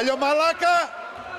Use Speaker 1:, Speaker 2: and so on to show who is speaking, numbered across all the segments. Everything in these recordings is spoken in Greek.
Speaker 1: Παλιομαλάκα.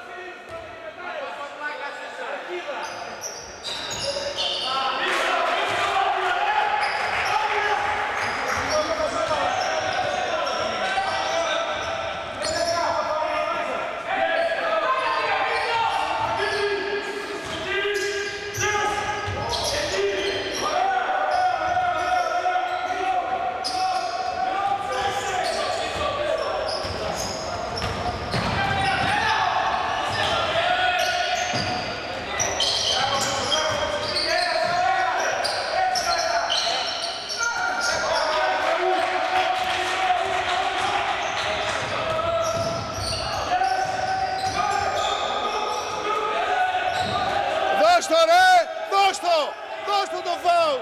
Speaker 1: Δώσ' το φάουλ!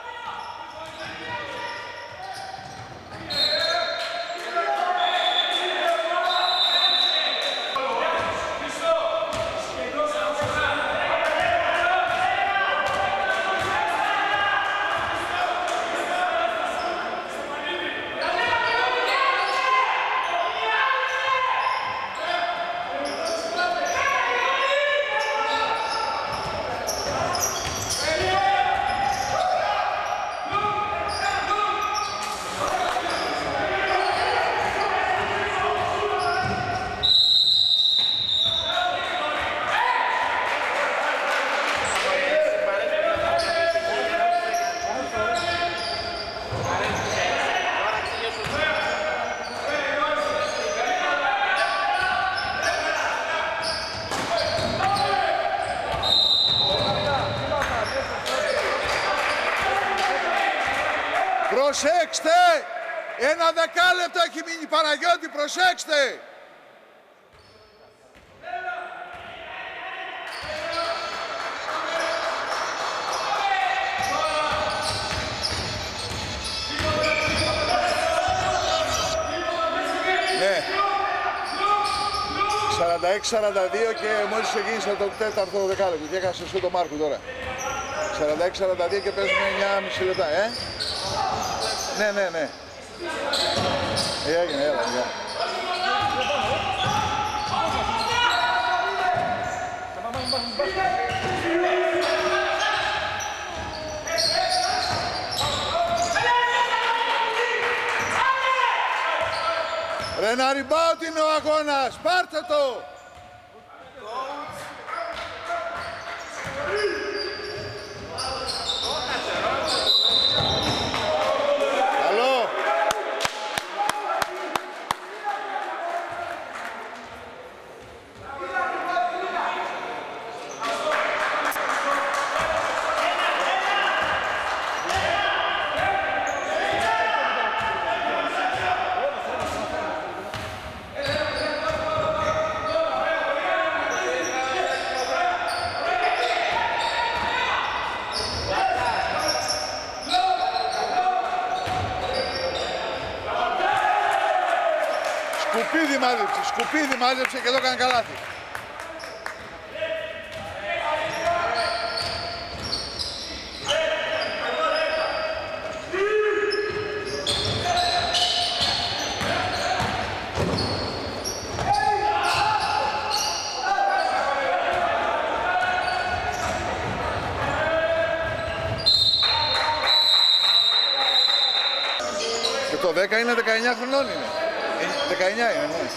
Speaker 1: Προσέξτε! Ένα δεκάλεπτο έχει μείνει, Παναγιώτη, προσέξτε! Ναι. 46-42 και μόλις ξεκίνησε το τέταρτο δεκάλεπτο και έχασε σου το Μάρκο τώρα. 46-42 και παίζουμε 9,5 λεπτά, Ναι, ναι, ναι. Έγινε, έλα, γεια. Ρε να ριμπάουτ είναι ο αγώνας, πάρτε το! Σκουπίδι μάζεψε και εδώ έκανε καλάθι. Και το 10 είναι 19 χρονών είναι. 19 είναι, ναι.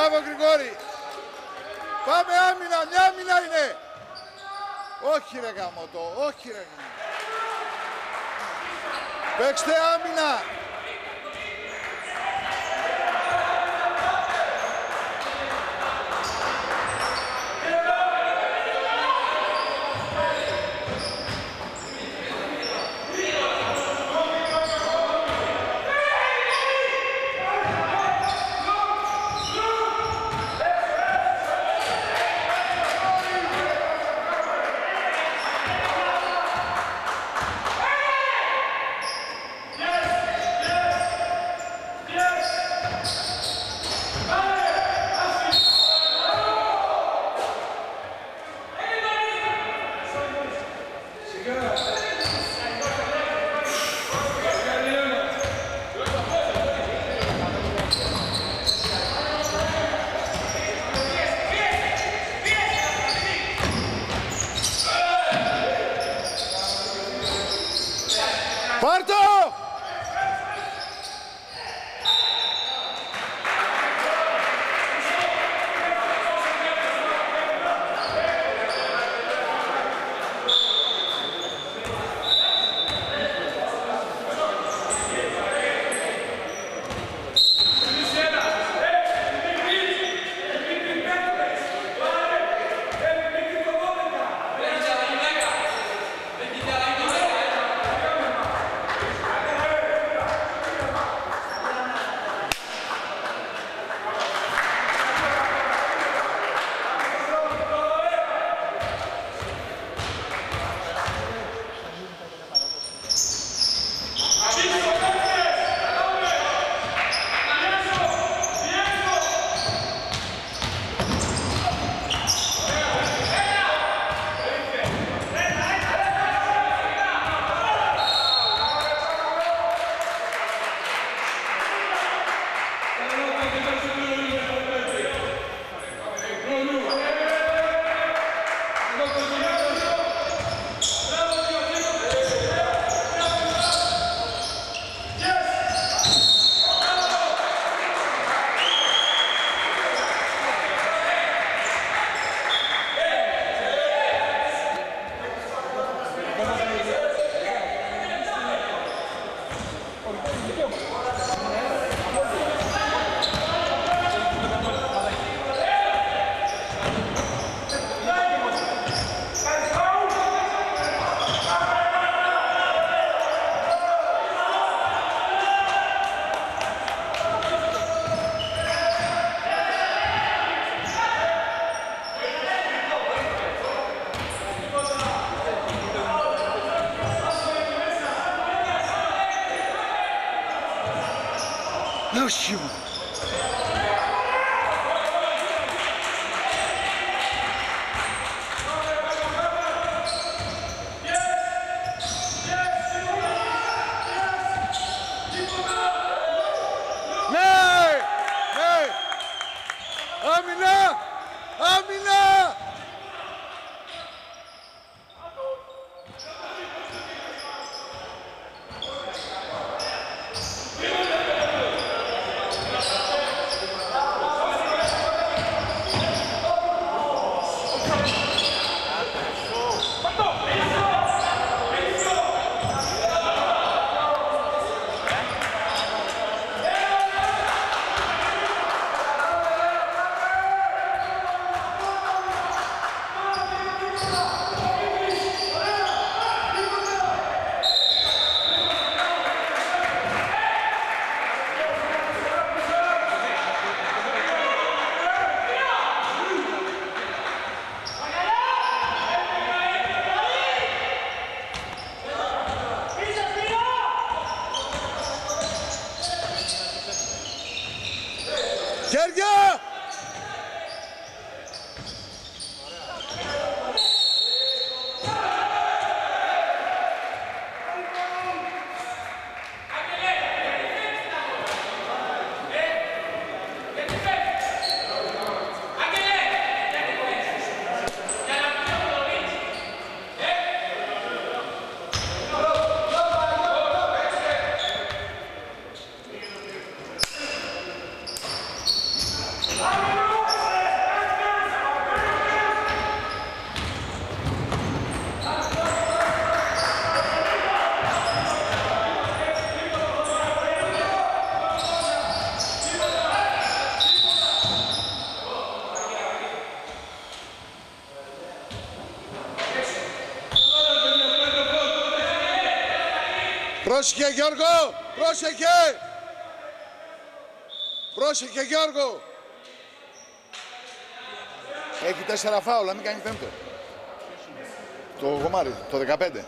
Speaker 1: Μπράβο Γρηγόρη. Πάμε άμυνα, μια άμυνα είναι. Όχι ρε γαμώτο, όχι ρε. Παίξτε άμυνα. Πάρτο! Όχι μου. Άμυνα! Άμυνα! Χέρια! Πρόσεχε Γιώργο, πρόσεχε! Πρόσεχε Γιώργο! Έχει 4 φάουλα, μην κάνει πέμπτο. Το γομάρι, το 15.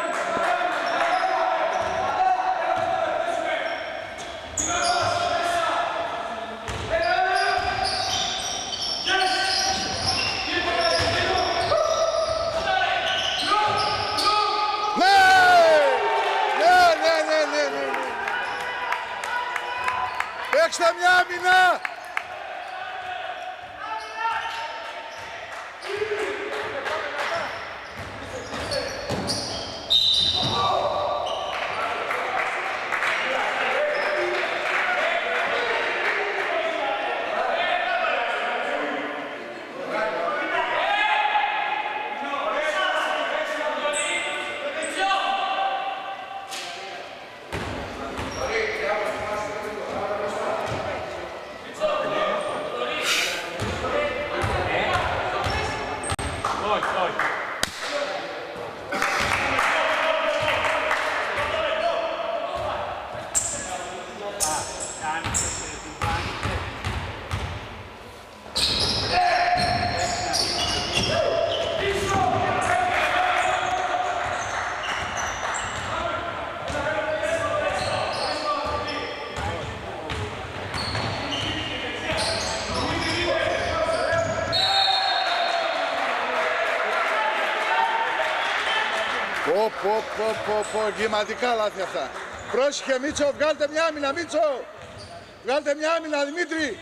Speaker 1: Παίξτε μια άμυνα! Εγκληματικά λάθη αυτά. Πρόσεχε Μίτσο, βγάλτε μια άμυνα Μίτσο. Βγάλτε μια άμυνα Δημήτρη.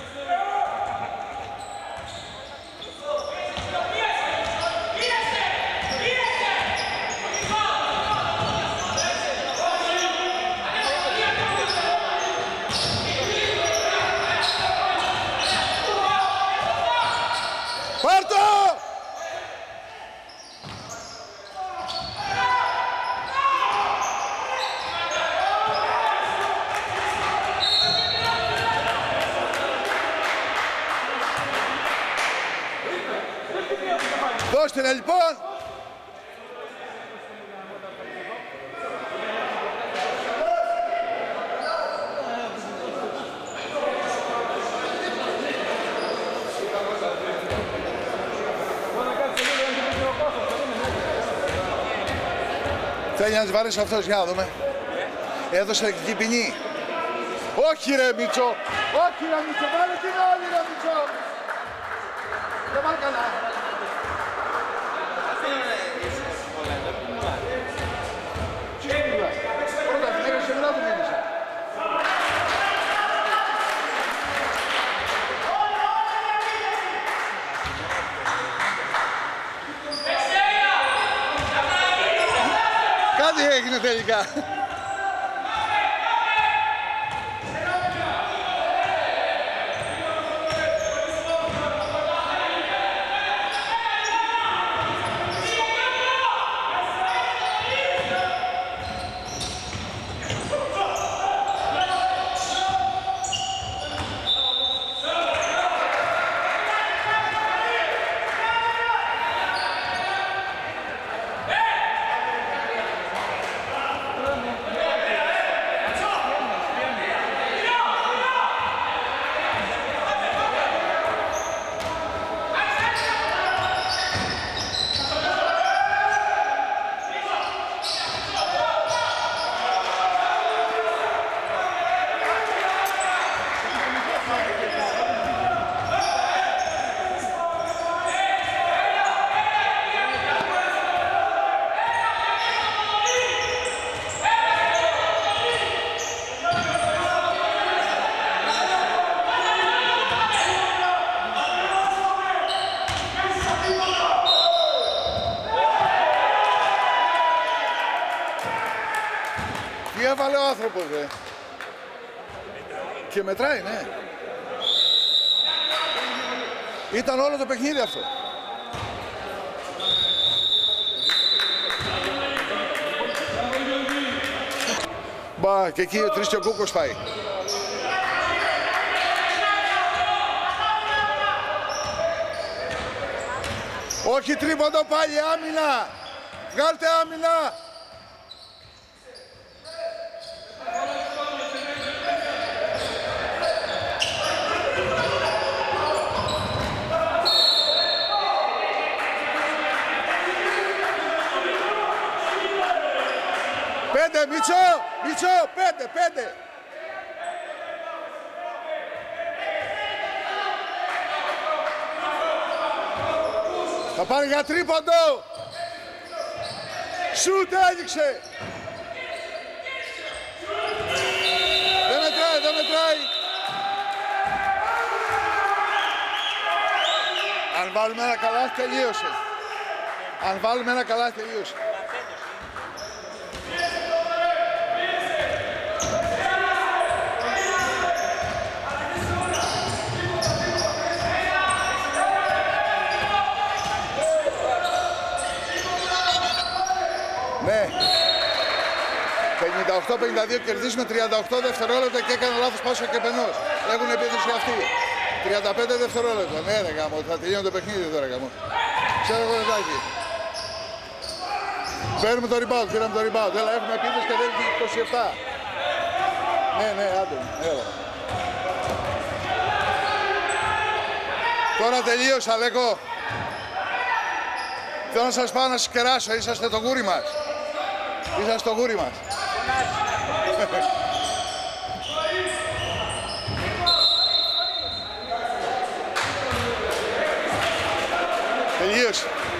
Speaker 1: Πάρτο! Δώστε λοιπόν! Θέλει να σβάρεις αυτός, για να δούμε. Έδωσε εκεί ποινή. Όχι ρε Μίτσο! Όχι ρε Μίτσο! Βάλε την άλλη ρε Μίτσο! Δεν πάει καλά. Κάτι έγινε τελικά. Τι έβαλε ο άνθρωπος, δε. Και μετράει, ναι. Ήταν όλο το παιχνίδι αυτό. Μπα, και εκεί ο Τρίστιο Κούκος πάει. Όχι τρίποντο πάλι, άμυνα! Βγάλτε άμυνα! Πέντε, Μίτσο, Μίτσο, πέντε. Θα πάρει για τρίποντο. Σουτ έδειξε. Δεν μετράει. Αν βάλουμε ένα καλάθι τελείωσε. Ναι. 58-52 κερδίσουμε 38 δευτερόλεπτα και έκανε λάθος πάσο και πενός. Έχουν επίθεση αυτοί. 35 δευτερόλεπτα. Ναι ρε γάμο, θα τελειώνει το παιχνίδι τώρα γάμο. Ξέρω εγώ λεπτάκι. Παίρνουμε το rebound, πήραμε το rebound. Έλα, έχουμε επίθεση και δεν είναι 27. Ναι, άντε, έλα. Τώρα τελείωσα, Λέκο. Θέλω να σας πάω να σας κεράσω, είσαστε το γούρι μας. Τελείωσε.